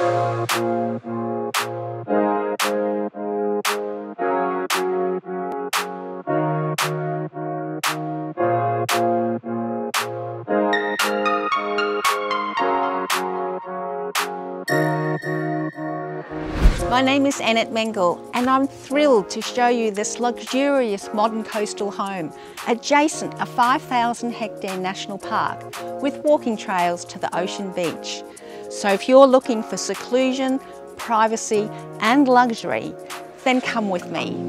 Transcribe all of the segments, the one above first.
My name is Annette Mengel and I'm thrilled to show you this luxurious modern coastal home adjacent a 5,000 hectare national park with walking trails to the ocean beach. So if you're looking for seclusion, privacy and luxury, then come with me.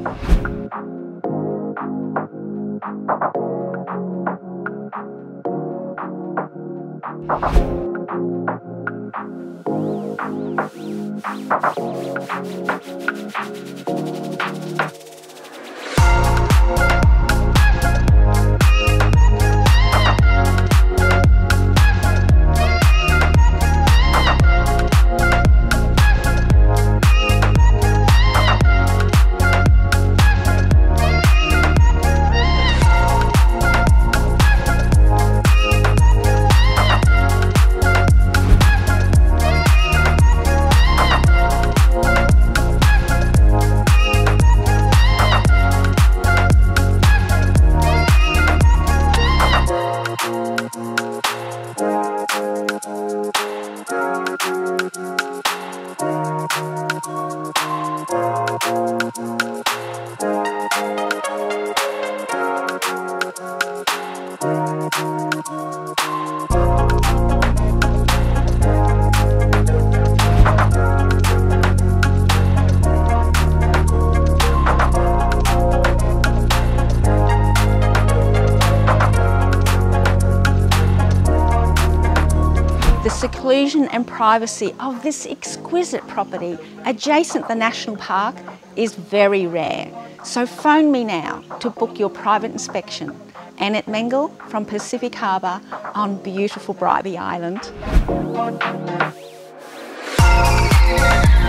The seclusion and privacy of this exquisite property adjacent the National Park is very rare. So phone me now to book your private inspection. Annette Mengel from Pacific Harbour on beautiful Bribie Island.